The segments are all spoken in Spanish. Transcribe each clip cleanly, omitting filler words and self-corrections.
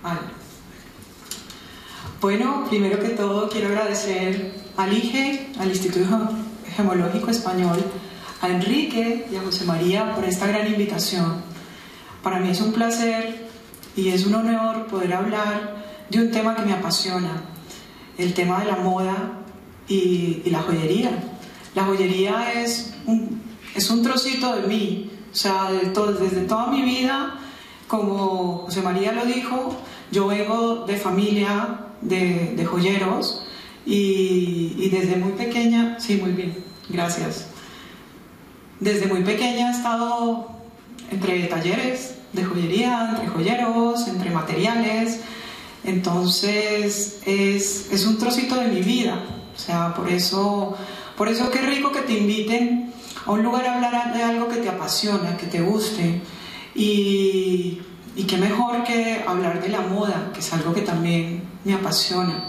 Vale. Bueno, primero que todo quiero agradecer al IGE, al Instituto Gemológico Español, a Enrique y a José María por esta gran invitación. Para mí es un placer y es un honor poder hablar de un tema que me apasiona, el tema de la moda y la joyería. La joyería es un trocito de mí, o sea, desde toda mi vida, como José María lo dijo, yo vengo de familia de joyeros y desde muy pequeña, sí, muy bien, gracias. Desde muy pequeña he estado entre talleres de joyería, entre joyeros, entre materiales, entonces es un trocito de mi vida, o sea, por eso qué rico que te inviten a un lugar a hablar de algo que te apasiona, que te guste, y qué mejor que hablar de la moda, que es algo que también me apasiona.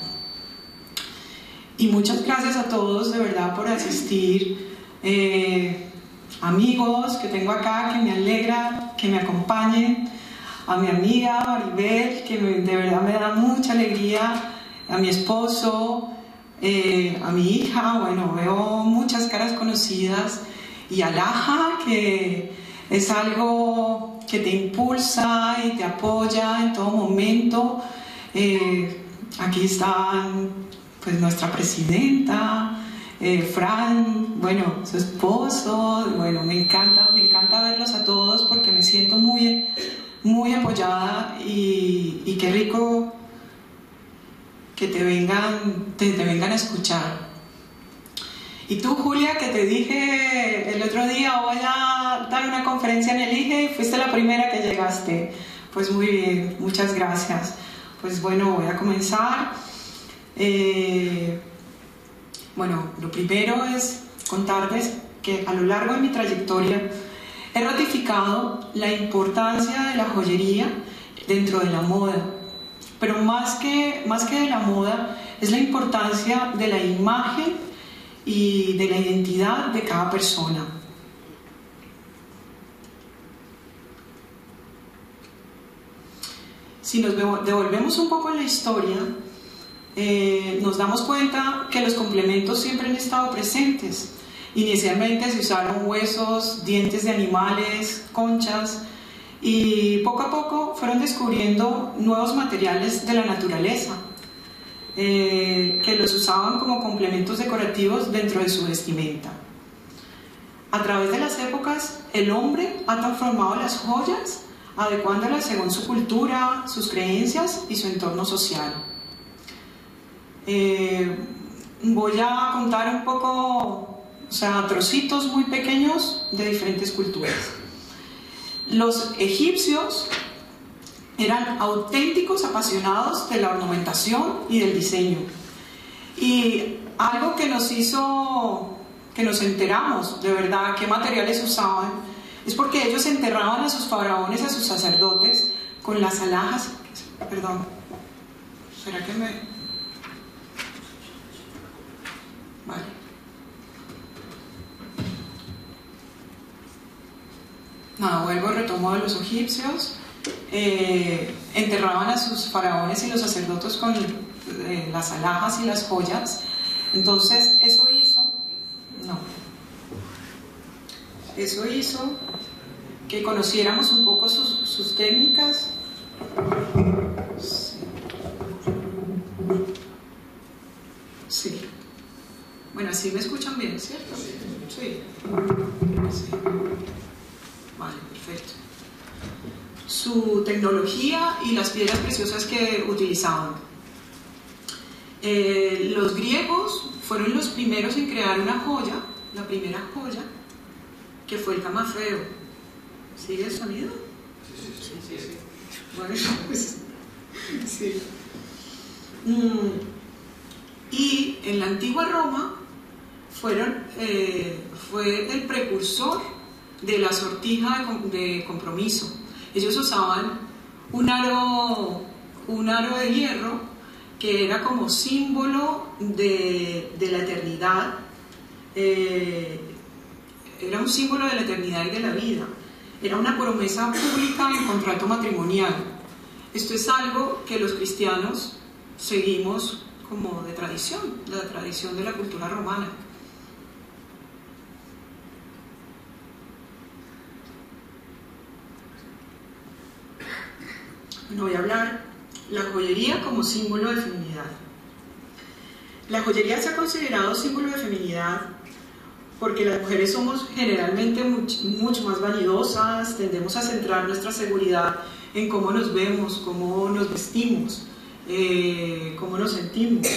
Y muchas gracias a todos de verdad por asistir, amigos que tengo acá, que me alegra que me acompañen, a mi amiga Maribel, que de verdad me da mucha alegría, a mi esposo, a mi hija, bueno, veo muchas caras conocidas, y a Laja, que es algo que te impulsa y te apoya en todo momento. Aquí están pues nuestra presidenta, Fran, bueno, su esposo, bueno, me encanta verlos a todos porque me siento muy apoyada y qué rico que te vengan a escuchar. Y tú, Julia, que te dije el otro día, voy a dar una conferencia en el IGE y fuiste la primera que llegaste. Pues muy bien, muchas gracias. Pues bueno, voy a comenzar. Bueno, lo primero es contarles que a lo largo de mi trayectoria he ratificado la importancia de la joyería dentro de la moda. Pero más que de la moda, es la importancia de la imagen y de la identidad de cada persona. Si nos devolvemos un poco en la historia, nos damos cuenta que los complementos siempre han estado presentes. Inicialmente se usaron huesos, dientes de animales, conchas, y poco a poco fueron descubriendo nuevos materiales de la naturaleza, que los usaban como complementos decorativos dentro de su vestimenta. A través de las épocas, el hombre ha transformado las joyas, adecuándolas según su cultura, sus creencias y su entorno social. Voy a contar un poco, o sea, trocitos muy pequeños de diferentes culturas. Los egipcios eran auténticos apasionados de la ornamentación y del diseño. Y algo que nos hizo, que nos enteramos de verdad qué materiales usaban, es porque ellos enterraban a sus faraones, a sus sacerdotes, con las alhajas. Perdón, ¿será que me...? Vale. Nada, vuelvo, retomo de los egipcios. Enterraban a sus faraones y los sacerdotes con las alhajas y las joyas. Entonces eso hizo que conociéramos un poco sus técnicas. Sí. Bueno, así me escuchan bien, ¿cierto? Sí. Vale, perfecto. Su tecnología y las piedras preciosas que utilizaban. Los griegos fueron los primeros en crear una joya, la primera joya, que fue el camafeo. ¿Sigue el sonido? Sí. Bueno, pues, sí. Y en la antigua Roma fue el precursor de la sortija de compromiso. Ellos usaban un aro de hierro que era como símbolo de la eternidad, era un símbolo de la eternidad y de la vida. Era una promesa pública en contrato matrimonial. Esto es algo que los cristianos seguimos como de tradición, la tradición de la cultura romana. Bueno, voy a hablar la joyería como símbolo de feminidad. La joyería se ha considerado símbolo de feminidad porque las mujeres somos generalmente mucho más vanidosas, tendemos a centrar nuestra seguridad en cómo nos vemos, cómo nos vestimos, cómo nos sentimos,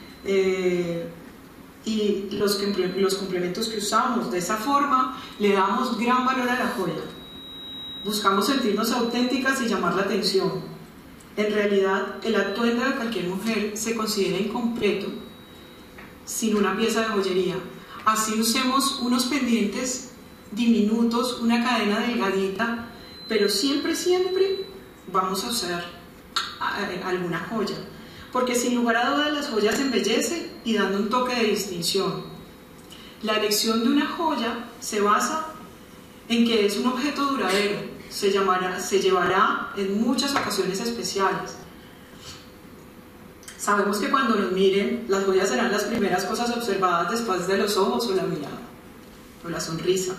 y los complementos que usamos. De esa forma le damos gran valor a la joya. Buscamos sentirnos auténticas y llamar la atención. En realidad, el atuendo de cualquier mujer se considera incompleto sin una pieza de joyería. Así usemos unos pendientes diminutos, una cadena delgadita, pero siempre vamos a usar alguna joya, porque sin lugar a dudas las joyas embellecen y dan un toque de distinción. La elección de una joya se basa en que es un objeto duradero, se llevará en muchas ocasiones especiales. Sabemos que cuando nos miren, las joyas serán las primeras cosas observadas después de los ojos o la mirada, o la sonrisa.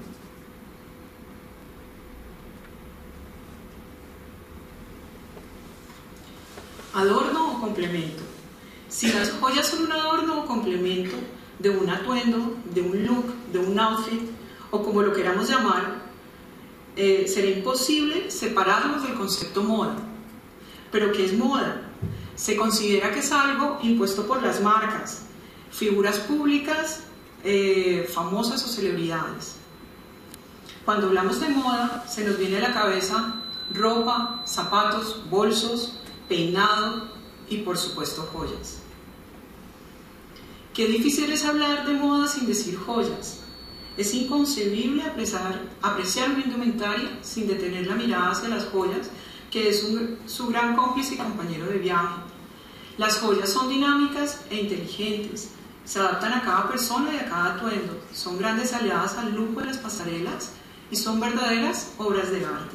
Adorno o complemento. Si las joyas son un adorno o complemento de un atuendo, de un look, de un outfit, o como lo queramos llamar, será imposible separarlos del concepto moda. ¿Pero qué es moda? Se considera que es algo impuesto por las marcas, figuras públicas, famosas o celebridades. Cuando hablamos de moda, se nos viene a la cabeza ropa, zapatos, bolsos, peinado y por supuesto joyas. Qué difícil es hablar de moda sin decir joyas. Es inconcebible apreciar una indumentaria sin detener la mirada hacia las joyas, que es su gran cómplice y compañero de viaje. Las joyas son dinámicas e inteligentes, se adaptan a cada persona y a cada atuendo, son grandes aliadas al lujo de las pasarelas y son verdaderas obras de arte.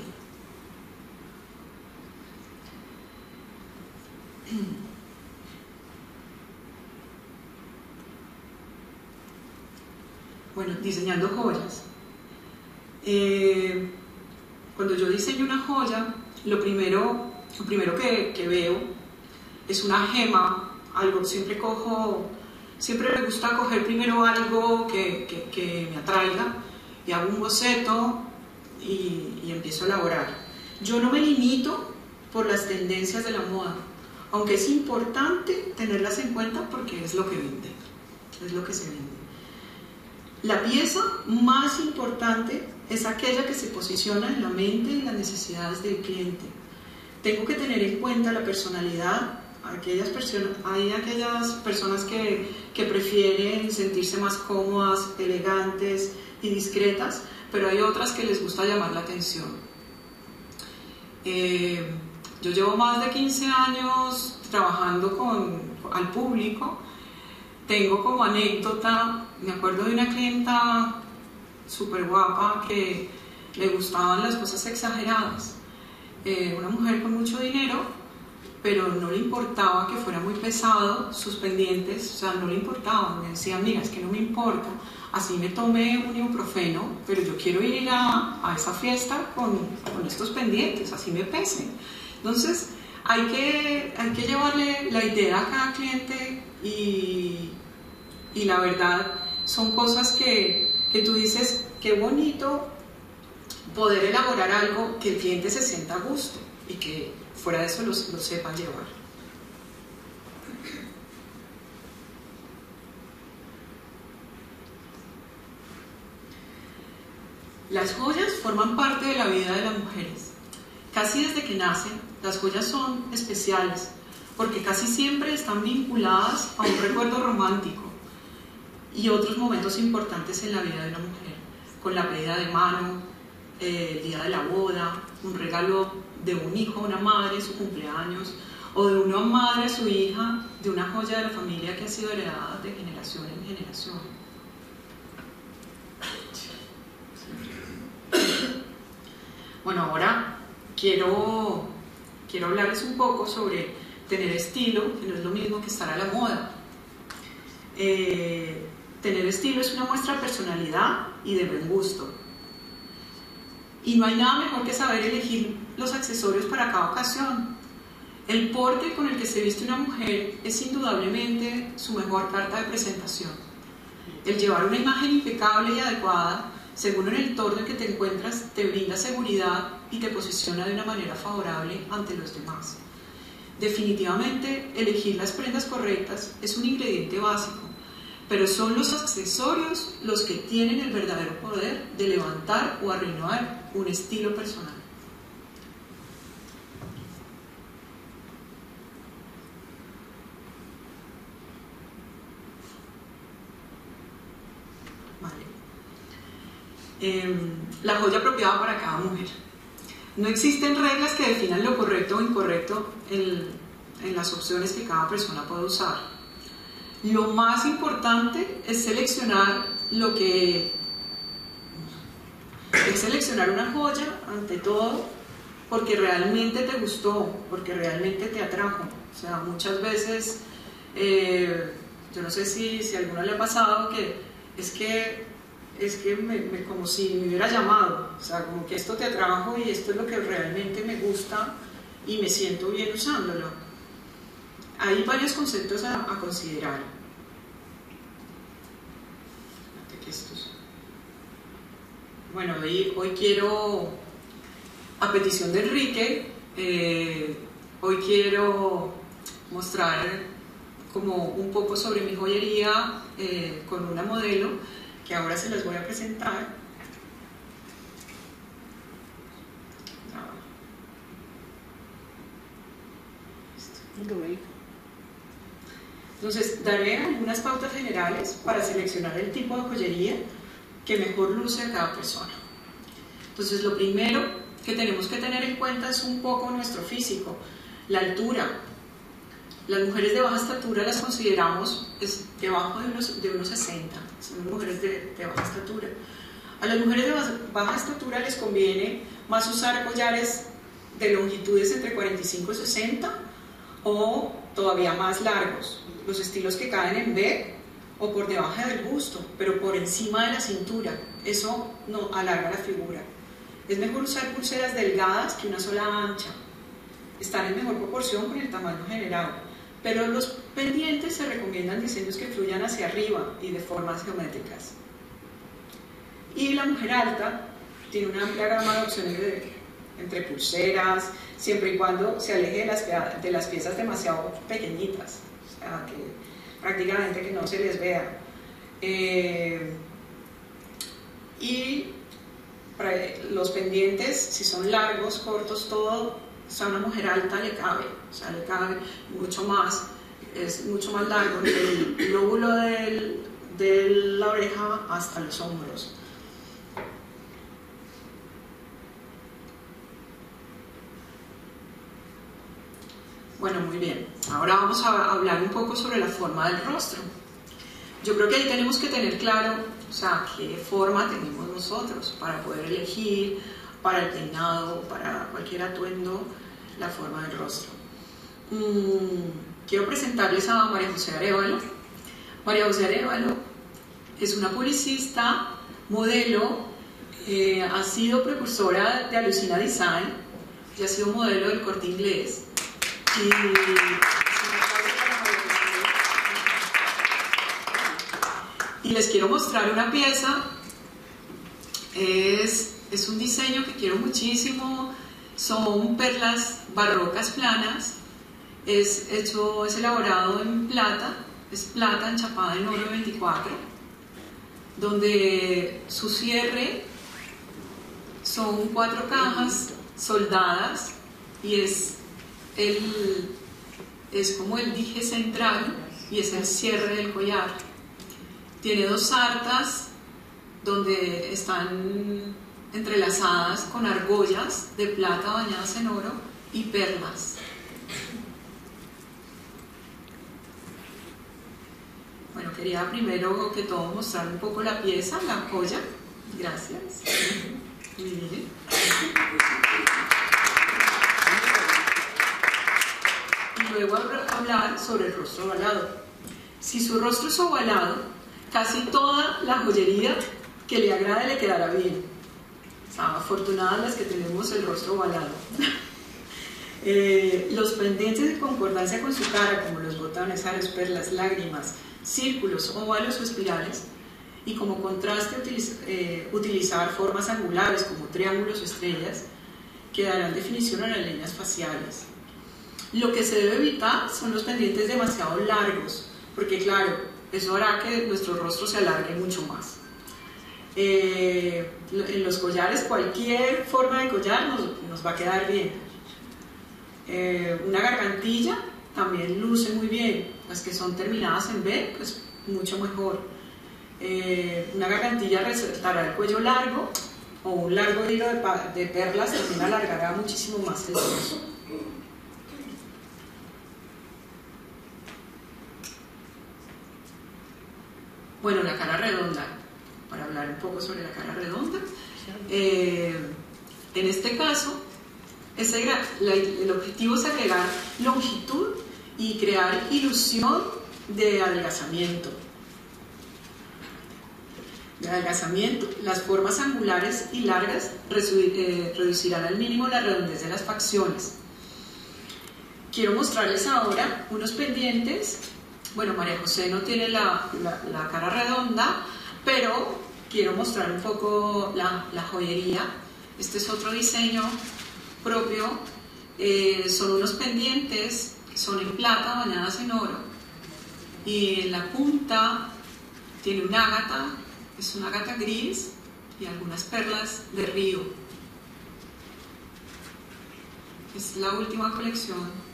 Bueno, diseñando joyas. Cuando yo diseño una joya, lo primero que veo es una gema, algo, siempre me gusta coger primero algo que me atraiga y hago un boceto y empiezo a elaborar. Yo no me limito por las tendencias de la moda, aunque es importante tenerlas en cuenta porque es lo que vende, es lo que se vende. La pieza más importante es aquella que se posiciona en la mente y las necesidades del cliente. Tengo que tener en cuenta la personalidad. Hay aquellas personas que prefieren sentirse más cómodas, elegantes y discretas, pero hay otras que les gusta llamar la atención. Yo llevo más de 15 años trabajando al público. Tengo como anécdota, me acuerdo de una clienta súper guapa que le gustaban las cosas exageradas. Una mujer con mucho dinero, pero no le importaba que fuera muy pesado sus pendientes, o sea, no le importaba. Me decía, mira, es que no me importa, así me tomé un ibuprofeno, pero yo quiero ir a esa fiesta con estos pendientes, así me pesen. Entonces, hay que llevarle la idea a cada cliente y la verdad son cosas que tú dices, qué bonito poder elaborar algo que el cliente se sienta a gusto y que fuera de eso lo sepan llevar. Las joyas forman parte de la vida de las mujeres. Casi desde que nacen, las joyas son especiales porque casi siempre están vinculadas a un recuerdo romántico y otros momentos importantes en la vida de la mujer, con la pedida de mano, el día de la boda, un regalo de un hijo a una madre, su cumpleaños, o de una madre a su hija, de una joya de la familia que ha sido heredada de generación en generación. Bueno, ahora quiero quiero hablarles un poco sobre tener estilo, que no es lo mismo que estar a la moda. Tener estilo es una muestra de personalidad y de buen gusto. Y no hay nada mejor que saber elegir los accesorios para cada ocasión. El porte con el que se viste una mujer es indudablemente su mejor carta de presentación. El llevar una imagen impecable y adecuada, según en el entorno en que te encuentras, te brinda seguridad y te posiciona de una manera favorable ante los demás. Definitivamente, elegir las prendas correctas es un ingrediente básico, pero son los accesorios los que tienen el verdadero poder de levantar o arruinar un estilo personal. La joya apropiada para cada mujer. No existen reglas que definan lo correcto o incorrecto en las opciones que cada persona puede usar. Lo más importante es seleccionar una joya, ante todo, porque realmente te gustó, porque realmente te atrajo. O sea, muchas veces, yo no sé si a alguno le ha pasado que es que como si me hubiera llamado, o sea, como que esto te atrajo y esto es lo que realmente me gusta y me siento bien usándolo. Hay varios conceptos a considerar. Bueno, hoy quiero, a petición de Enrique, hoy quiero mostrar como un poco sobre mi joyería con una modelo que ahora se las voy a presentar. Entonces, daré algunas pautas generales para seleccionar el tipo de joyería que mejor luce a cada persona. Entonces, lo primero que tenemos que tener en cuenta es un poco nuestro físico, la altura. Las mujeres de baja estatura las consideramos debajo de unos 60, son mujeres de baja estatura. A las mujeres de baja estatura les conviene más usar collares de longitudes entre 45 y 60 o todavía más largos, los estilos que caen en B o por debajo del busto, pero por encima de la cintura. Eso no alarga la figura. Es mejor usar pulseras delgadas que una sola ancha. Están en mejor proporción con el tamaño general. Pero los pendientes se recomiendan diseños que fluyan hacia arriba y de formas geométricas. Y la mujer alta tiene una amplia gama de opciones entre pulseras, siempre y cuando se aleje de las piezas demasiado pequeñitas, o sea, que prácticamente que no se les vea. Y los pendientes, si son largos, cortos, todo, o sea, a una mujer alta le cabe, o sea, le cabe mucho más, es mucho más largo el lóbulo de la oreja hasta los hombros. Bueno, muy bien. Ahora vamos a hablar un poco sobre la forma del rostro. Yo creo que ahí tenemos que tener claro, o sea, qué forma tenemos nosotros para poder elegir para el peinado, para cualquier atuendo, la forma del rostro. Quiero presentarles a María José Arévalo. María José Arévalo es una publicista, modelo, ha sido precursora de Alucina Design, y ha sido modelo del Corte Inglés. Y les quiero mostrar una pieza. Es un diseño que quiero muchísimo. Son perlas barrocas planas. Es elaborado en plata. Es plata enchapada en oro 24, donde su cierre son 4 cajas soldadas y es como el dije central y es el cierre del collar. Tiene 2 sartas donde están entrelazadas con argollas de plata bañadas en oro y perlas. Bueno, quería primero que todo mostrar un poco la pieza, la joya. Gracias. Muy bien. hablar sobre el rostro ovalado. Si su rostro es ovalado, casi toda la joyería que le agrade le quedará bien. O sea, afortunadas las que tenemos el rostro ovalado. Los pendientes de concordancia con su cara, como los botones, aros, perlas, lágrimas, círculos, óvalos o espirales, y como contraste utilizar formas angulares como triángulos o estrellas, que darán definición a las líneas faciales. Lo que se debe evitar son los pendientes demasiado largos, porque claro, eso hará que nuestro rostro se alargue mucho más. En los collares, cualquier forma de collar nos va a quedar bien. Una gargantilla también luce muy bien, las que son terminadas en B, pues mucho mejor. Una gargantilla resaltará el cuello largo, o un largo hilo de perlas también alargará muchísimo más el rostro. Bueno, la cara redonda, para hablar un poco sobre la cara redonda. En este caso, el objetivo es agregar longitud y crear ilusión de adelgazamiento. Las formas angulares y largas reducirán al mínimo la redondez de las facciones. Quiero mostrarles ahora unos pendientes. Bueno, María José no tiene la cara redonda, pero quiero mostrar un poco la joyería. Este es otro diseño propio. Son unos pendientes que son en plata bañadas en oro, y en la punta tiene un ágata, es un ágata gris, y algunas perlas de río. Es la última colección.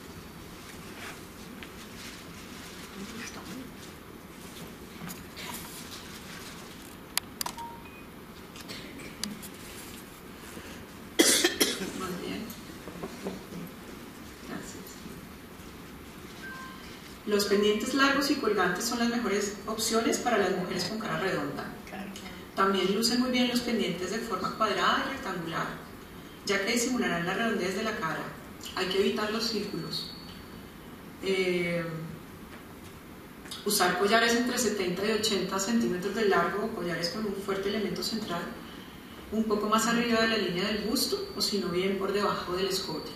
Los pendientes largos y colgantes son las mejores opciones para las mujeres con cara redonda. También lucen muy bien los pendientes de forma cuadrada y rectangular, ya que disimularán la redondez de la cara. Hay que evitar los círculos. Usar collares entre 70 y 80 centímetros de largo, o collares con un fuerte elemento central, un poco más arriba de la línea del busto, o si no bien por debajo del escote.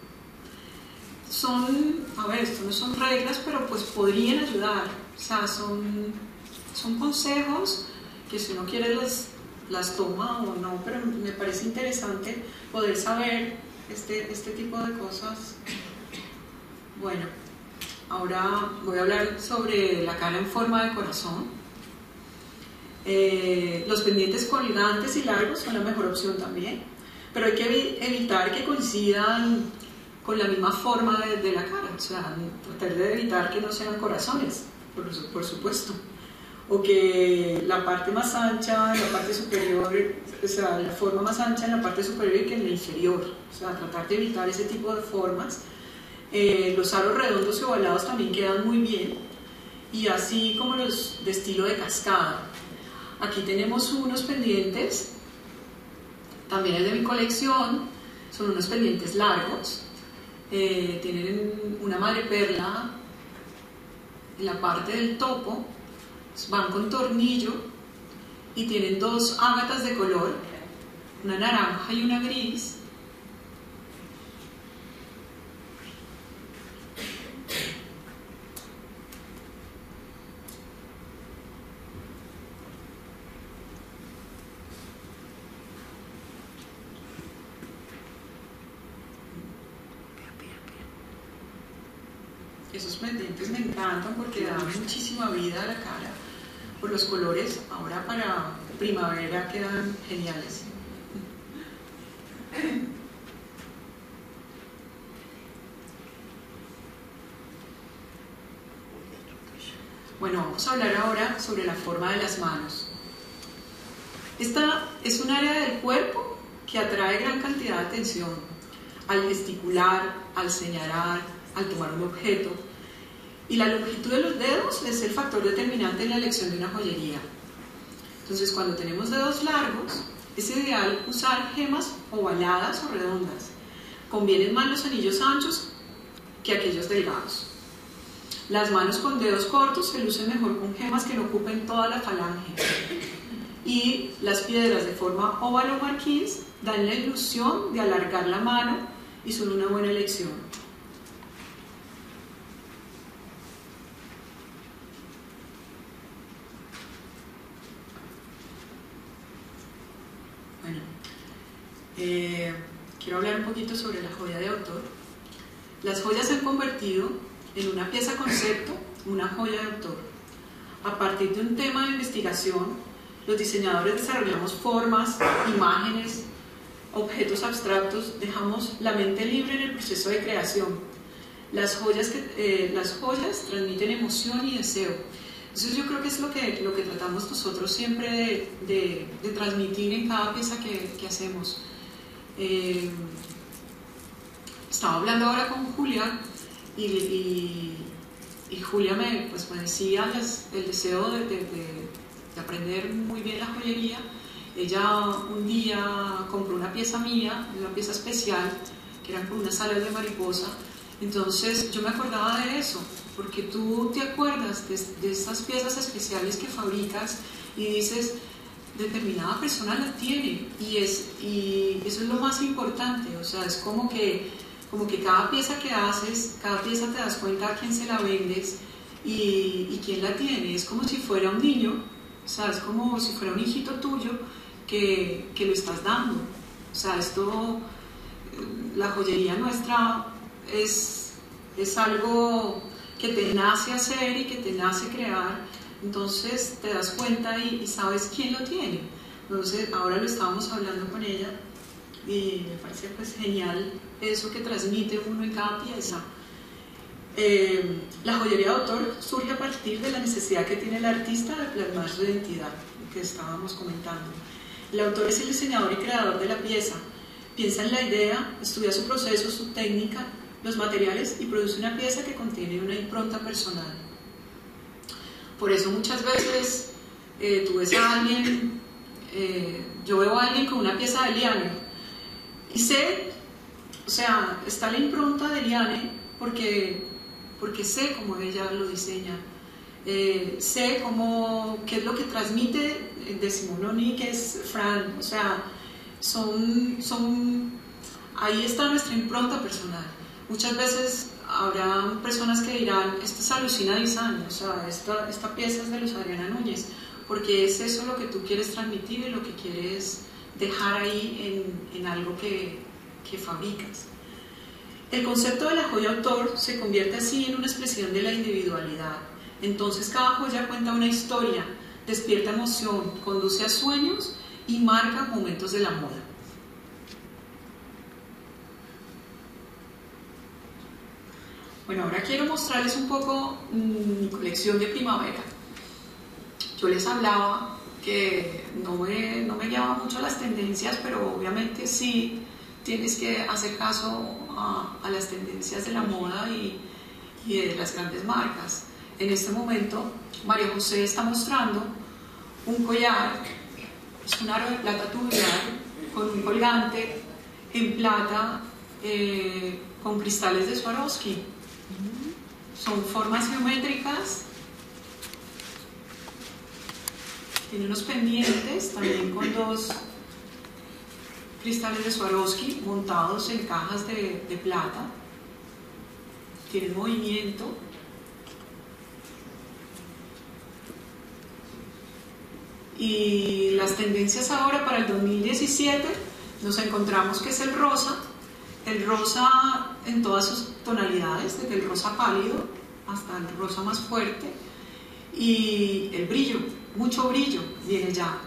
Esto no son reglas, pero pues podrían ayudar. O sea, son consejos que si uno quiere las toma o no, pero me parece interesante poder saber este tipo de cosas. Bueno, ahora voy a hablar sobre la cara en forma de corazón. Los pendientes colgantes y largos son la mejor opción también, pero hay que evitar que coincidan con la misma forma de la cara, o sea, tratar de evitar que no sean corazones, por supuesto, o que la parte más ancha en la parte superior, o sea, la forma más ancha en la parte superior que en la inferior, o sea, tratar de evitar ese tipo de formas. Los aros redondos y ovalados también quedan muy bien, y así como los de estilo de cascada. Aquí tenemos unos pendientes, también es de mi colección, son unos pendientes largos. Tienen una madreperla en la parte del topo, van con tornillo y tienen dos ágatas de color, una naranja y una gris. Esos pendientes me encantan porque dan muchísima vida a la cara. Por los colores, ahora para primavera quedan geniales. Bueno, vamos a hablar ahora sobre la forma de las manos. Esta es un área del cuerpo que atrae gran cantidad de atención al gesticular, al señalar, al tomar un objeto, y la longitud de los dedos es el factor determinante en la elección de una joyería. Entonces, cuando tenemos dedos largos, es ideal usar gemas ovaladas o redondas. Convienen más los anillos anchos que aquellos delgados. Las manos con dedos cortos se lucen mejor con gemas que no ocupen toda la falange. Y las piedras de forma óvalo o marquís dan la ilusión de alargar la mano y son una buena elección. Bueno, quiero hablar un poquito sobre la joya de autor. Las joyas se han convertido en una pieza concepto, una joya de autor. A partir de un tema de investigación, los diseñadores desarrollamos formas, imágenes, objetos abstractos, dejamos la mente libre en el proceso de creación. Las joyas transmiten emoción y deseo. Entonces yo creo que es lo que tratamos nosotros siempre de transmitir en cada pieza que hacemos. Estaba hablando ahora con Julia y Julia me decía el deseo de aprender muy bien la joyería. Ella un día compró una pieza mía, una pieza especial, que eran como unas alas de mariposa. Entonces yo me acordaba de eso, porque tú te acuerdas de esas piezas especiales que fabricas y dices, determinada persona la tiene, y eso es lo más importante. O sea, es como que cada pieza que haces, cada pieza te das cuenta a quién se la vendes y quién la tiene. Es como si fuera un niño, o sea, es como si fuera un hijito tuyo que lo estás dando. O sea, la joyería nuestra es algo que te nace hacer y que te nace crear. Entonces te das cuenta y sabes quién lo tiene. Entonces ahora lo estábamos hablando con ella y me parece genial eso que transmite uno en cada pieza. La joyería de autor surge a partir de la necesidad que tiene el artista de plasmar su identidad, que estábamos comentando. El autor es el diseñador y creador de la pieza. Piensa en la idea, estudia su proceso, su técnica, los materiales y produce una pieza que contiene una impronta personal. Por eso muchas veces tú ves a alguien, yo veo a alguien con una pieza de Liane y sé, o sea, está la impronta de Liane porque sé cómo ella lo diseña, sé qué es lo que transmite Decimononi, que es Fran. O sea, ahí está nuestra impronta personal. Muchas veces habrá personas que dirán, esto es Alucina Design, o sea, esta pieza es de Luz Adriana Núñez, porque es eso lo que tú quieres transmitir y lo que quieres dejar ahí en algo que fabricas. El concepto de la joya autor se convierte así en una expresión de la individualidad. Entonces cada joya cuenta una historia, despierta emoción, conduce a sueños y marca momentos de la moda. Bueno, ahora quiero mostrarles un poco mi colección de primavera. Yo les hablaba que no me guiaba mucho a las tendencias, pero obviamente sí tienes que hacer caso a las tendencias de la moda y de las grandes marcas. En este momento, María José está mostrando un collar, es un aro de plata tubular con un colgante en plata con cristales de Swarovski. Son formas geométricas, tiene unos pendientes también con dos cristales de Swarovski montados en cajas de plata, tiene movimiento. Y las tendencias ahora para el 2017 nos encontramos que es el rosa en todas sus tonalidades, desde el rosa pálido hasta el rosa más fuerte, y el brillo, mucho brillo viene ya.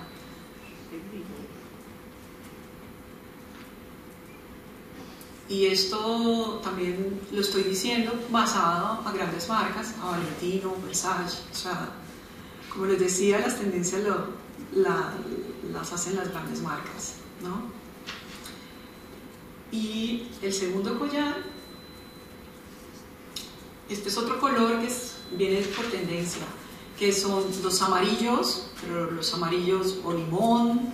Y esto también lo estoy diciendo basado a grandes marcas, a Valentino, Versace. O sea, como les decía, las tendencias las hacen las grandes marcas, ¿no? Y el segundo collar, este es otro color que viene por tendencia, que son los amarillos, pero los amarillos o limón,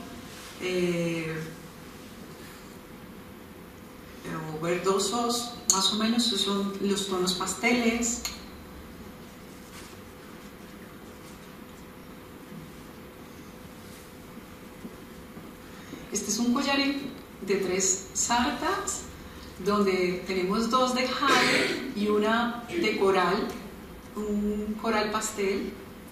o verdosos, más o menos, son los tonos pasteles, Este es un collar de 3 sartas, donde tenemos 2 de jade y una de coral, un coral pastel.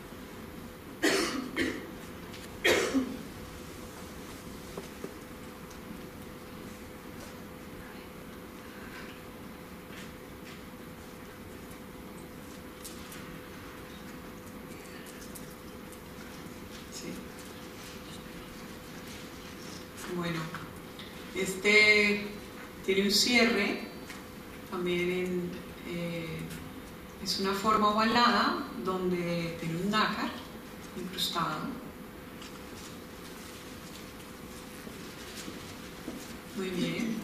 Bueno, este tiene un cierre, también es una forma ovalada donde tiene un nácar incrustado. Muy bien.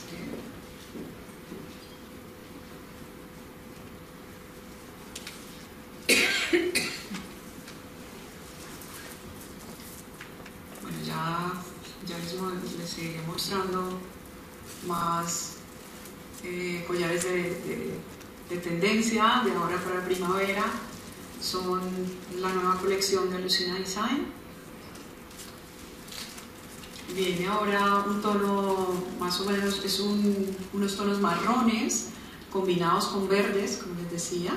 Bueno, ya les seguiré mostrando más collares de tendencia de ahora para primavera. Son la nueva colección de Lucina Design. Viene ahora un tono más o menos, es unos tonos marrones combinados con verdes, como les decía.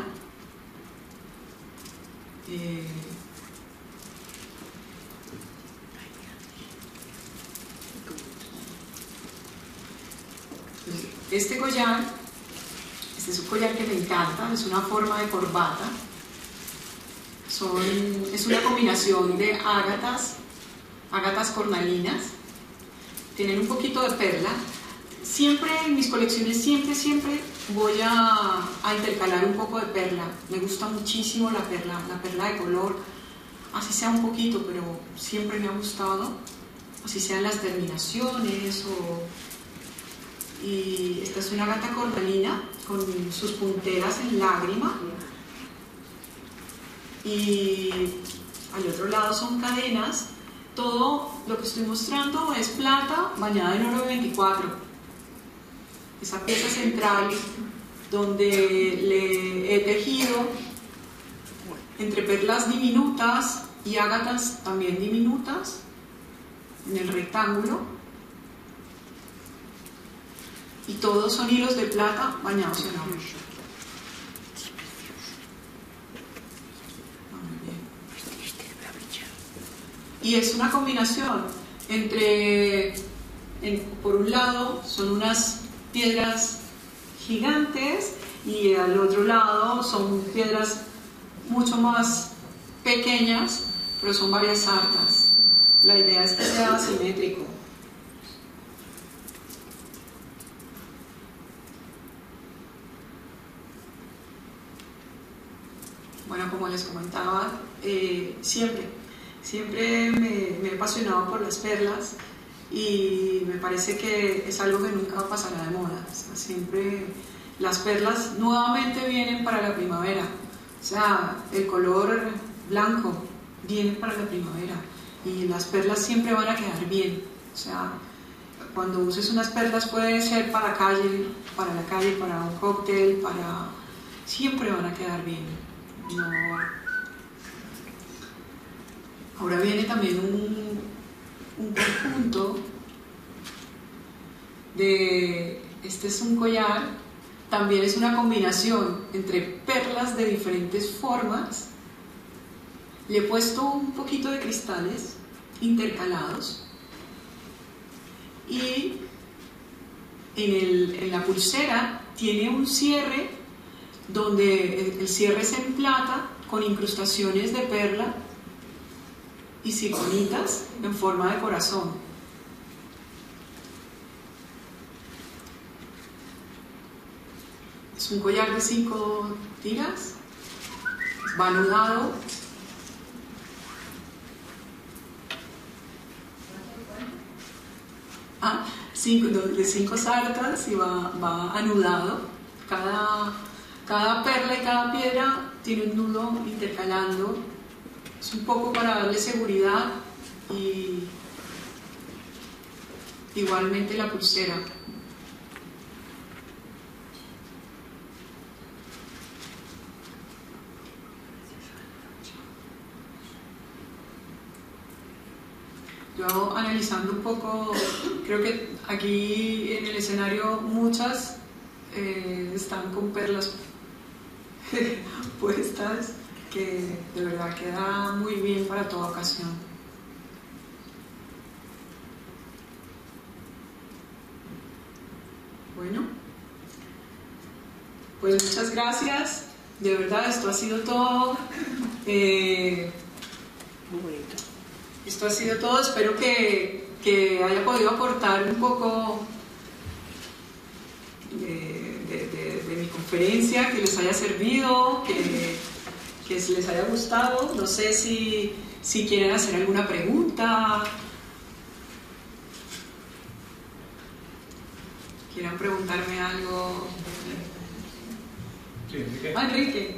Este collar, este es un collar que me encanta, es una forma de corbata. Es una combinación de ágatas cornalinas, tienen un poquito de perla. Siempre en mis colecciones, siempre voy a intercalar un poco de perla. Me gusta muchísimo la perla de color, así sea un poquito, pero siempre me ha gustado, así sean las terminaciones y esta es una ágata cornalina con sus punteras en lágrima. Y al otro lado son cadenas. Todo lo que estoy mostrando es plata bañada en oro 24. Esa pieza central donde le he tejido entre perlas diminutas y ágatas también diminutas en el rectángulo. Y todos son hilos de plata bañados en oro. Y es una combinación entre, por un lado son unas piedras gigantes y al otro lado son piedras mucho más pequeñas, pero son varias sartas. La idea es que sea asimétrico. Bueno, como les comentaba, siempre me he apasionado por las perlas y me parece que es algo que nunca pasará de moda. O sea, siempre las perlas nuevamente vienen para la primavera. O sea, el color blanco viene para la primavera y las perlas siempre van a quedar bien. O sea, cuando uses unas perlas puede ser para la calle, para un cóctel, siempre van a quedar bien. No. Ahora viene también un conjunto este es un collar, también es una combinación entre perlas de diferentes formas. Le he puesto un poquito de cristales intercalados y en la pulsera tiene un cierre donde el cierre es en plata con incrustaciones de perla y circonitas en forma de corazón. Es un collar de 5 tiras, va anudado. De 5 sartas y va anudado. Cada perla y cada piedra tiene un nudo intercalando. Es un poco para darle seguridad y igualmente la pulsera. Yo yo analizando un poco, creo que aquí en el escenario muchas están con perlas puestas, que de verdad queda muy bien para toda ocasión. Bueno, pues muchas gracias, de verdad esto ha sido todo. Muy bonito. Esto ha sido todo, espero que haya podido aportar un poco de mi conferencia, que les haya servido, que les haya gustado. No sé si quieren hacer alguna pregunta, quieran preguntarme algo. Sí, Enrique. Enrique.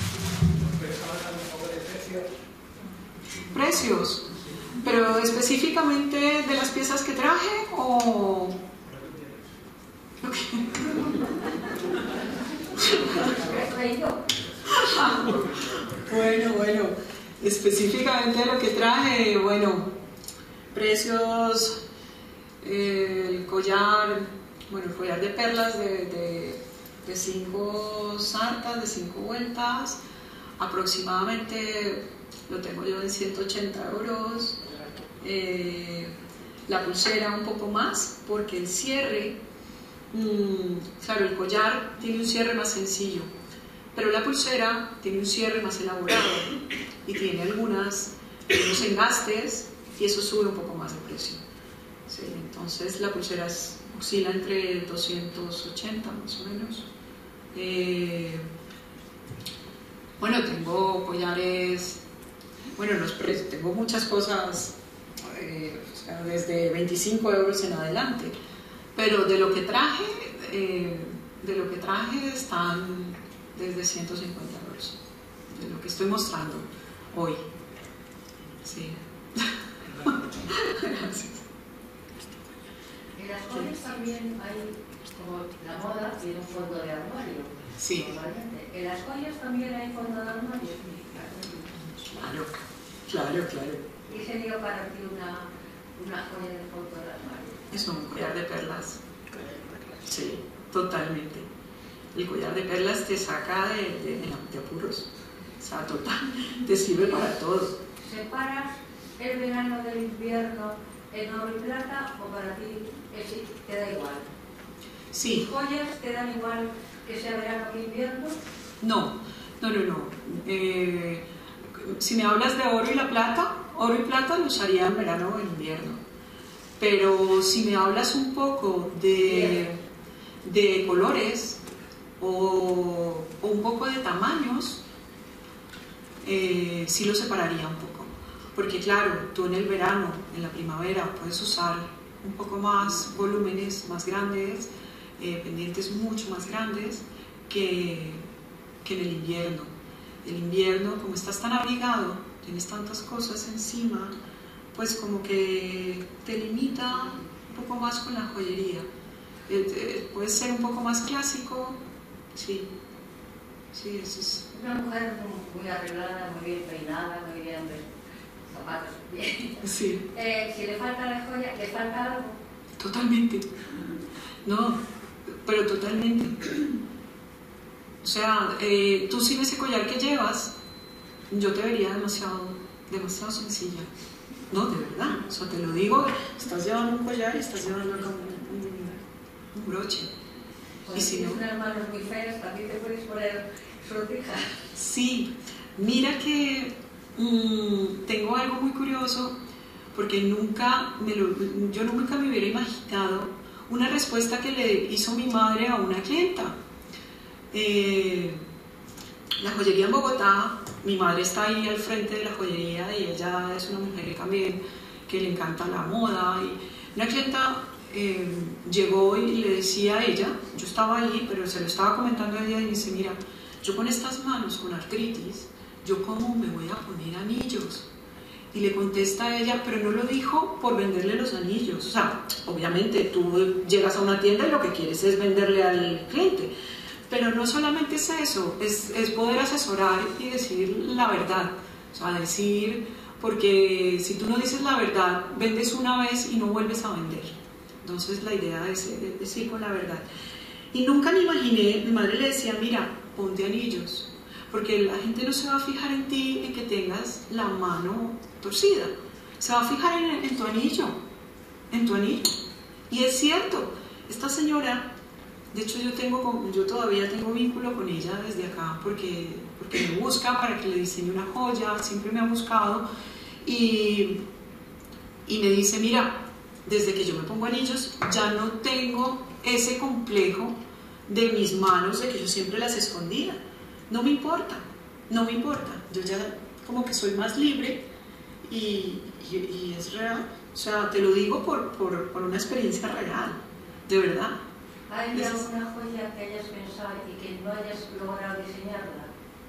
¿Precios? ¿Pero específicamente de las piezas que traje o...? Okay. Bueno, específicamente de lo que traje, bueno, precios, el collar de perlas de 5 sartas, de 5 vueltas, aproximadamente lo tengo yo en 180 euros. La pulsera un poco más, porque el cierre, claro, el collar tiene un cierre más sencillo, pero la pulsera tiene un cierre más elaborado y tiene algunos engastes, y eso sube un poco más de precio. Sí, entonces la pulsera oscila entre 280 más o menos. Bueno, tengo collares, los precios, tengo muchas cosas, o sea, desde 25 euros en adelante, pero de lo que traje están desde 150 euros, de lo que estoy mostrando hoy. Sí. Gracias. En las joyas también hay, como la moda tiene un fondo de armario. Sí. En las joyas también hay fondo de armario. Claro. ¿Y sería para ti una joya de fondo de armario? Es un collar de perlas. Sí, totalmente. El collar de perlas te saca de apuros. O sea, total, te sirve para todo. ¿Separas el verano del invierno en oro y plata o para ti te da igual? Sí. ¿Tus joyas te dan igual que sea verano que invierno? No. Si me hablas de oro y plata lo usaría en verano o en invierno. Pero si me hablas un poco de colores o un poco de tamaños, sí lo separaría un poco. Porque claro, tú en el verano, en la primavera, puedes usar un poco más volúmenes más grandes, pendientes mucho más grandes que en el invierno. El invierno, como estás tan abrigado, tienes tantas cosas encima, pues como que te limita un poco más con la joyería. Puede ser un poco más clásico, sí, eso es. Una mujer muy arreglada, muy bien peinada, muy bien de zapatos bien. Sí. Si le falta la joya, ¿le falta algo? Totalmente. No, pero totalmente. O sea, tú sin ese collar que llevas, yo te vería demasiado sencilla. No, de verdad. O sea, te lo digo, estás llevando un collar y estás llevando acá un broche. Pues y si tienes no, unas manos muy feas, también te puedes poner sortijas. Sí, mira que tengo algo muy curioso, porque yo nunca me hubiera imaginado una respuesta que le hizo mi madre a una clienta. La joyería en Bogotá, mi madre está ahí al frente de la joyería y ella es una mujer también que le encanta la moda. Y una clienta llegó y le decía a ella, yo estaba allí, pero se lo estaba comentando a ella y dice, mira, yo con estas manos, con artritis, ¿yo cómo me voy a poner anillos? Y le contesta a ella, pero no lo dijo por venderle los anillos. O sea, obviamente tú llegas a una tienda y lo que quieres es venderle al cliente. Pero no solamente es eso, es poder asesorar y decir la verdad. O sea, decir, porque si tú no dices la verdad, vendes una vez y no vuelves a vender. Entonces la idea es ir con la verdad. Y nunca me imaginé, mi madre le decía, mira, ponte anillos, porque la gente no se va a fijar en ti en que tengas la mano torcida, se va a fijar en tu anillo, en tu anillo. Y es cierto, esta señora, de hecho yo todavía tengo vínculo con ella desde acá, porque me busca para que le diseñe una joya, siempre me ha buscado, y me dice, mira, desde que yo me pongo anillos, ya no tengo ese complejo de mis manos, de que yo siempre las escondía. No me importa, no me importa. Yo ya como que soy más libre y es real. O sea, te lo digo por una experiencia real, de verdad. ¿Hay alguna joya que hayas pensado y que no hayas logrado diseñarla?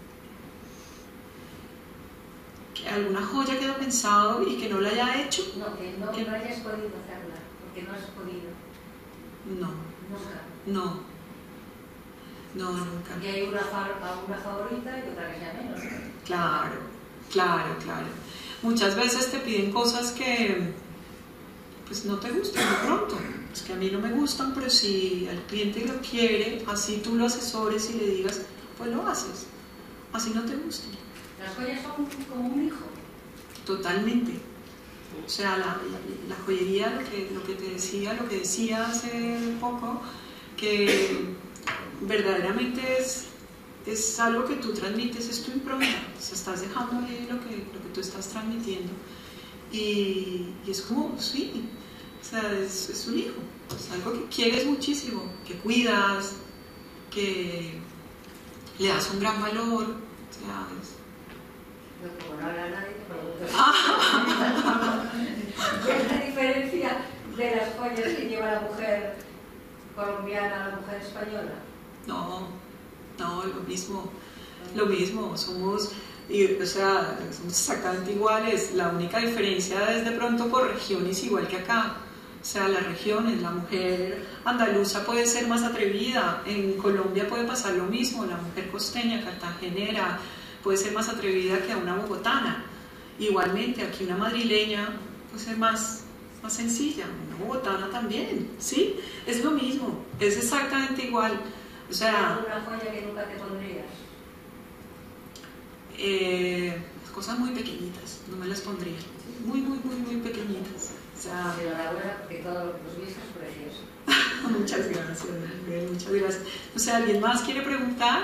¿Alguna joya que haya pensado y que no la haya hecho? No, que no hayas podido hacerla, porque no has podido. No. Nunca. No. No, nunca. Y hay una favorita y otra que sea menos. Claro, claro, claro. Muchas veces te piden cosas que pues no te gustan de pronto. Es que a mí no me gustan, pero si el cliente lo quiere, así tú lo asesores y le digas, pues lo haces. Así no te gusta. Las joyas son como un hijo. Totalmente. O sea, la joyería, lo que te decía, lo que decía hace poco, que verdaderamente es algo que tú transmites, es tu impronta, o sea, estás dejando ahí lo que tú estás transmitiendo, y es como, sí, o sea, es un hijo, es algo que quieres muchísimo, que cuidas, que le das un gran valor, o sea, Como no habla nadie, te pregunto. ¿Qué es la diferencia de las joyas que lleva la mujer colombiana a la mujer española? No, lo mismo, somos exactamente iguales. La única diferencia es de pronto por regiones, igual que acá. O sea, las regiones, la mujer andaluza puede ser más atrevida, en Colombia puede pasar lo mismo, la mujer costeña, cartagenera, puede ser más atrevida que una bogotana. Igualmente, aquí una madrileña puede ser más sencilla, una bogotana también, ¿sí? Es lo mismo, es exactamente igual. O sea, ¿Una joya que nunca te pondrías? Cosas muy pequeñitas, no me las pondría. Muy pequeñitas. O sea, enhorabuena, porque todo lo que nos viste es precioso. Muchas gracias, muchas gracias. O sea, ¿alguien más quiere preguntar?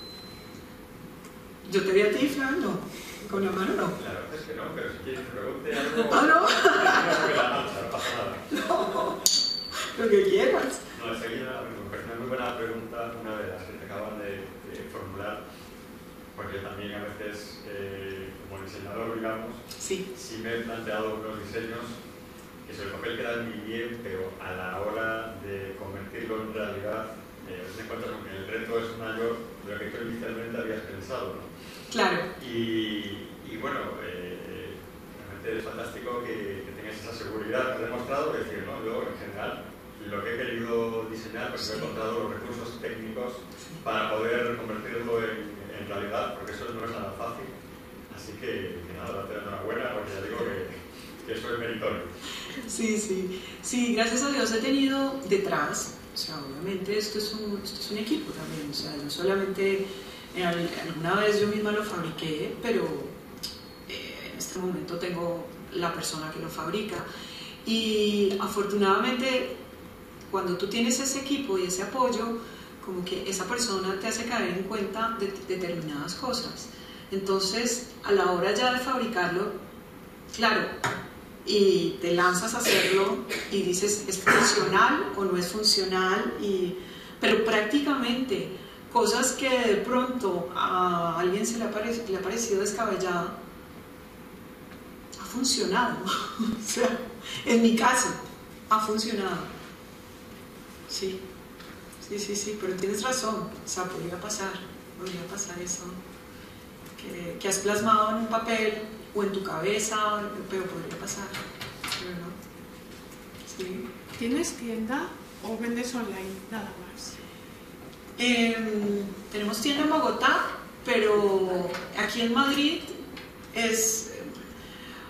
Yo te vi a ti, Fran, no. Con la mano no. La verdad es que no, pero si quieres que pregunte algo. ¿Ah, no? No pasa nada. No, lo que quieras. No, enseguida me parece una muy buena pregunta, una de las que te acaban de formular, porque también a veces, como diseñador, digamos, sí me he planteado unos diseños que sobre el papel quedan muy bien, pero a la hora de convertirlo en realidad, te encuentras con que el reto es mayor de lo que tú inicialmente habías pensado, ¿no? Claro. Y bueno, realmente es fantástico que tengas esa seguridad que has demostrado, es decir, ¿no? Yo, en general, lo que he querido diseñar, pues he encontrado los recursos técnicos para poder convertirlo en realidad, porque eso no es nada fácil. Así que nada, date enhorabuena, porque ya digo que eso es meritorio. Sí, gracias a Dios he tenido detrás, o sea, obviamente esto es un equipo también, o sea, yo solamente, alguna vez yo misma lo fabriqué, pero en este momento tengo la persona que lo fabrica, y afortunadamente cuando tú tienes ese equipo y ese apoyo, como que esa persona te hace caer en cuenta de determinadas cosas. Entonces, a la hora ya de fabricarlo, claro, y te lanzas a hacerlo y dices, ¿es funcional o no es funcional? Pero prácticamente cosas que de pronto a alguien se le ha parecido descabellado, ha funcionado. O sea, en mi caso, ha funcionado. Sí, pero tienes razón, o sea, podría pasar eso, que has plasmado en un papel o en tu cabeza, pero podría pasar, pero no. Sí. ¿Tienes tienda o vendes online nada más? Tenemos tienda en Bogotá, pero aquí en Madrid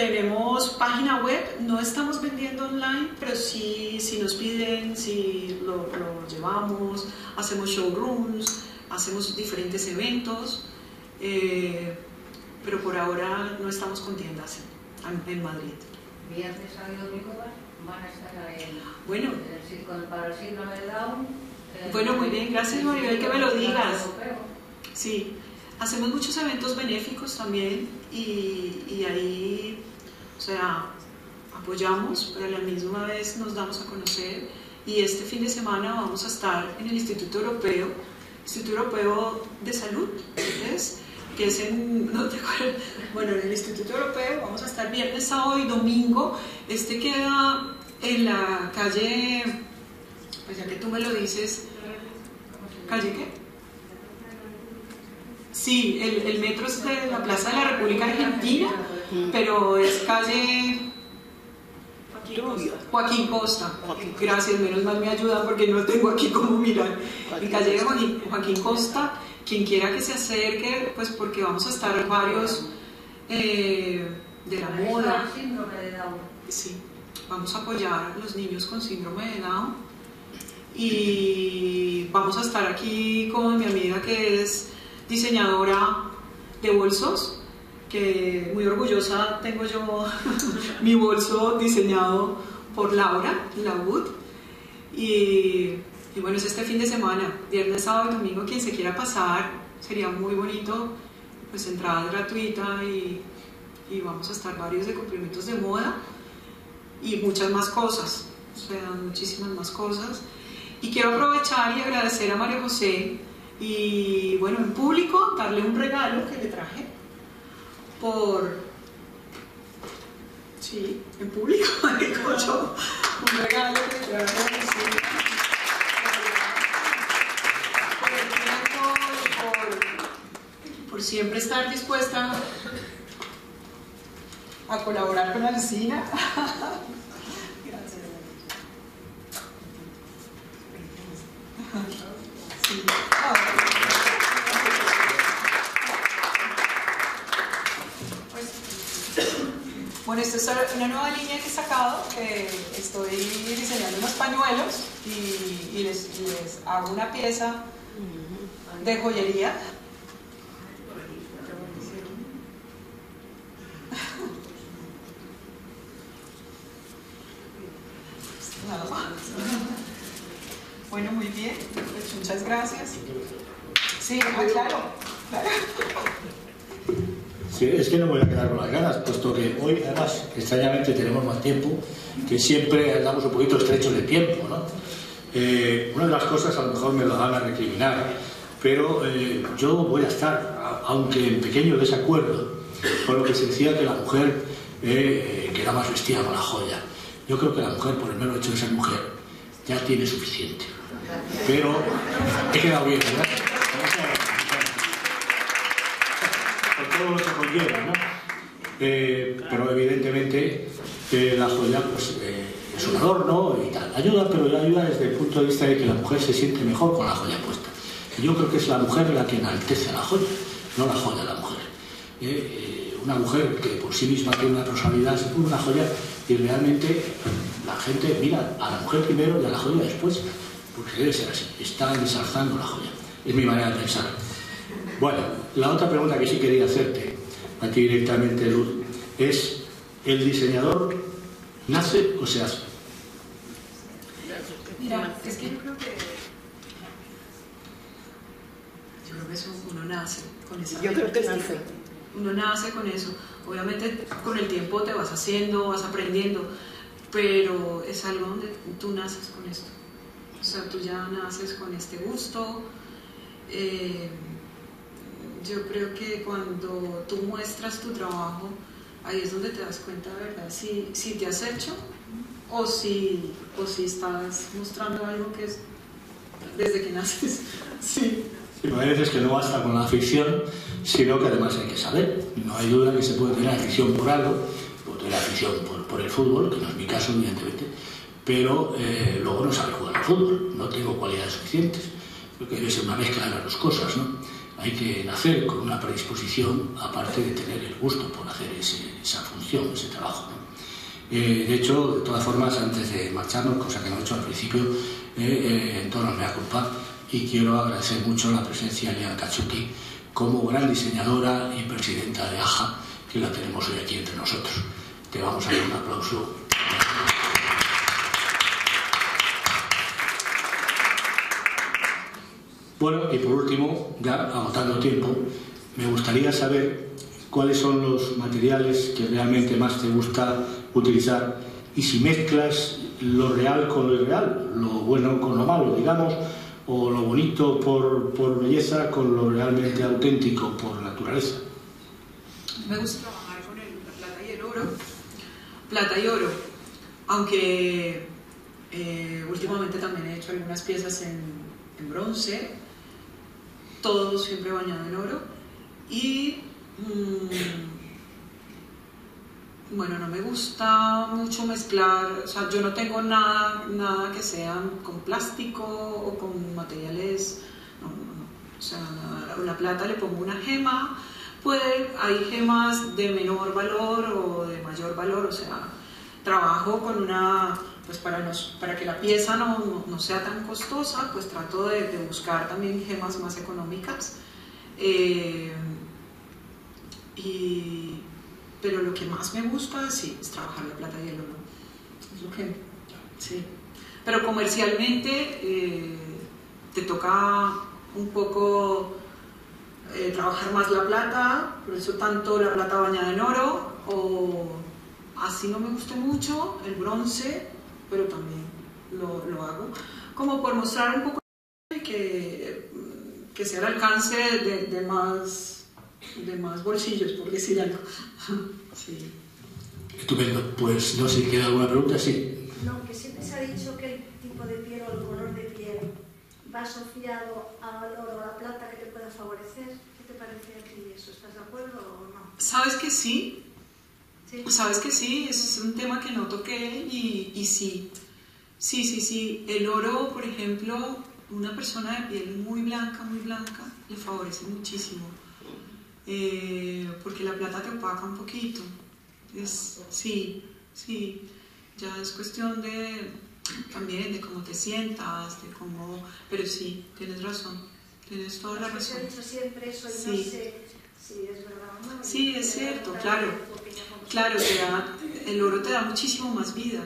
Tenemos página web, no estamos vendiendo online, pero sí, si nos piden, si lo llevamos, hacemos showrooms, hacemos diferentes eventos, pero por ahora no estamos con tiendas en Madrid. Viernes, sábado y domingo van a estar ahí bueno, para el síndrome de Down. Bueno, muy bien, gracias Maribel que me lo digas. Sí, hacemos muchos eventos benéficos también y ahí, o sea, apoyamos, pero a la misma vez nos damos a conocer, y este fin de semana vamos a estar en el Instituto Europeo de Salud, ¿ves? Que es en, ¿no te acuerdas? Bueno, en el Instituto Europeo vamos a estar viernes, sábado y domingo. Este queda en la calle, pues ya que tú me lo dices, ¿calle qué? Sí, el metro es de la Plaza de la República Argentina, pero es calle Joaquín Costa. Gracias, menos mal me ayudan porque no tengo aquí cómo mirar. En calle Joaquín Costa, quien quiera que se acerque, pues porque vamos a estar varios de la moda. Sí, vamos a apoyar a los niños con síndrome de Down. Y vamos a estar aquí con mi amiga que es diseñadora de bolsos, que muy orgullosa tengo yo mi bolso diseñado por Laura Wood, y bueno, es este fin de semana, viernes, sábado y domingo. Quien se quiera pasar, sería muy bonito, pues entrada gratuita, y vamos a estar varios de complementos de moda y muchas más cosas, o sea, muchísimas más cosas. Y quiero aprovechar y agradecer a María José, y bueno, en público darle un regalo que le traje sí, en público, digo yo, un regalo que le traje por siempre estar dispuesta a colaborar con Alcina. Gracias. Sí. Bueno, esta es una nueva línea que he sacado, que estoy diseñando unos pañuelos y les hago una pieza de joyería. Nada más. Bueno, muy bien, pues muchas gracias. Sí, claro. Sí, es que no me voy a quedar con las ganas, puesto que hoy, además, extrañamente tenemos más tiempo, que siempre andamos un poquito estrechos de tiempo, ¿no? Una de las cosas, a lo mejor me lo van a recriminar, pero yo voy a estar, aunque en pequeño desacuerdo, con lo que se decía que la mujer queda más vestida con la joya. Yo creo que la mujer, por el mero hecho de ser mujer, ya tiene suficiente. Pero he quedado bien, ¿verdad? Por todo lo que conlleva, ¿no? Pero evidentemente la joya pues, es un adorno y tal. Ayuda, pero ya ayuda desde el punto de vista de que la mujer se siente mejor con la joya puesta. Y yo creo que es la mujer la que enaltece la joya, no la joya la mujer. Una mujer que por sí misma tiene una personalidad, se pone una joya y realmente la gente mira a la mujer primero y a la joya después, porque debe ser así, está ensalzando la joya. Es mi manera de pensar. Bueno, la otra pregunta que sí quería hacerte a ti directamente, Luz, es: ¿el diseñador nace o se hace? Mira, es que yo creo que eso uno nace con esa. Yo creo que nace. Uno nace con eso. Obviamente con el tiempo te vas haciendo, vas aprendiendo, pero es algo donde tú naces con esto. O sea, tú ya naces con este gusto. Yo creo que cuando tú muestras tu trabajo, ahí es donde te das cuenta, ¿verdad? Si te has hecho o si estás mostrando algo que es desde que naces. Sí. Hay veces que no basta con la afición, sino que además hay que saber. No hay duda que se puede tener afición por algo, puedo tener afición por el fútbol, que no es mi caso, evidentemente, pero luego no saber jugar al fútbol, no tengo cualidades suficientes. Creo que debe ser una mezcla de las dos cosas, ¿no? hay que nacer con una predisposición, aparte de tener el gusto por hacer esa función, ese trabajo, ¿no? De hecho, de todas formas, antes de marcharnos, cosa que no he hecho al principio, en tono mea culpa, y quiero agradecer mucho la presencia de Lian Katsuki como gran diseñadora y presidenta de AJA, que la tenemos hoy aquí entre nosotros. Te vamos a dar un aplauso. Bueno, y por último, ya agotando tiempo, me gustaría saber cuáles son los materiales que realmente más te gusta utilizar y si mezclas lo real con lo irreal, lo bueno con lo malo, digamos, o lo bonito por belleza con lo realmente auténtico por naturaleza. Me gusta trabajar con la plata y el oro. Plata y oro, aunque últimamente también he hecho algunas piezas en bronce, todo siempre bañado en oro. Y bueno, no me gusta mucho mezclar, o sea, yo no tengo nada que sea con plástico o con materiales, no. O sea, la plata le pongo una gema, hay gemas de menor valor o de mayor valor, o sea, trabajo con una, pues para que la pieza no sea tan costosa, pues trato de buscar también gemas más económicas. Pero lo que más me gusta, sí, es trabajar la plata y el oro. Es lo que, sí. Pero comercialmente te toca un poco trabajar más la plata, por eso tanto la plata bañada en oro, o así no me gusta mucho el bronce, pero también lo hago, como por mostrar un poco que sea al alcance de más bolsillos, por decir algo. Sí. Estupendo. Pues no sé si queda alguna pregunta. Sí. No, que siempre se ha dicho que el tipo de piel o el color de piel va asociado al oro o a la plata que te pueda favorecer. ¿Qué te parece a ti eso? ¿Estás de acuerdo o no? ¿Sabes que sí? ¿Sí? ¿Sabes que sí? Ese es un tema que no toqué y sí. Sí. El oro, por ejemplo, una persona de piel muy blanca, le favorece muchísimo. Porque la plata te opaca un poquito. Sí, ya es cuestión también de cómo te sientas, pero sí, tienes razón, tienes toda la razón. Se ha dicho siempre eso y sí. No sé si es verdad o no. Sí, es cierto, claro, el oro te da muchísimo más vida,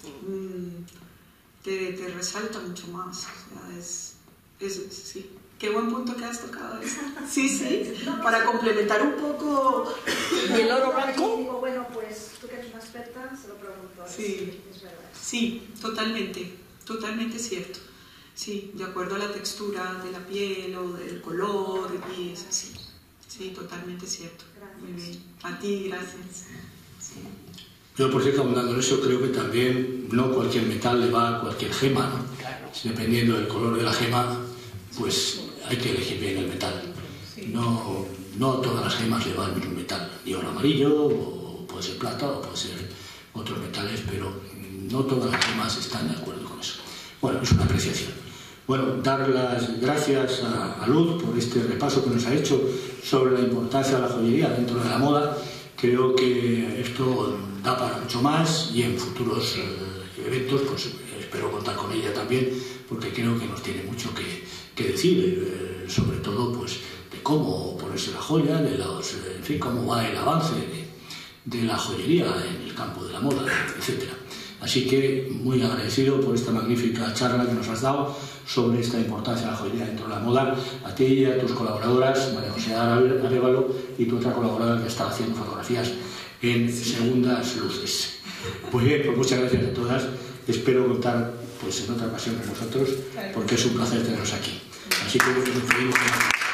te resalta mucho más, o sea, sí. Qué buen punto que has tocado eso. Sí, para complementar un poco el oro blanco. Digo, bueno, pues tú que eres una experta, se lo pregunto. Sí, es verdad. Sí, totalmente cierto. Sí, de acuerdo a la textura de la piel o del color, y es así. Sí, totalmente cierto. Gracias. Muy bien. A ti, gracias. Sí. Yo, por cierto, hablando de eso, creo que también no cualquier metal le va a cualquier gema, ¿no? Claro. Dependiendo del color de la gema, pues hay que elegir bien el metal. Sí. No todas las gemas le van un metal, ni oro amarillo, o puede ser plata, o puede ser otros metales, pero no todas las gemas están de acuerdo con eso. Bueno, es una apreciación. Bueno, dar las gracias a Luz por este repaso que nos ha hecho sobre la importancia de la joyería dentro de la moda. Creo que esto da para mucho más y en futuros eventos pues espero contar con ella también, porque creo que nos tiene mucho que decir, sobre todo pues de cómo ponerse la joya, en fin, cómo va el avance de la joyería en el campo de la moda, etc. Así que muy agradecido por esta magnífica charla que nos has dado sobre esta importancia de la joyería dentro de la moda, a ti y a tus colaboradoras, María José Arévalo y tu otra colaboradora que está haciendo fotografías en Segundas Luces. Muy bien, pues muchas gracias a todas. Espero contar pues en otra ocasión con vosotros, porque es un placer teneros aquí. Así que nos despedimos.